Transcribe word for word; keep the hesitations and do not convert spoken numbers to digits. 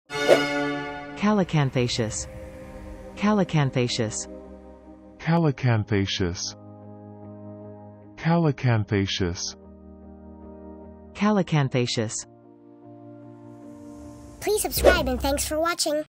calycanthaceous, calycanthaceous, calycanthaceous, calycanthaceous. calycanthaceous. Please subscribe and thanks for watching.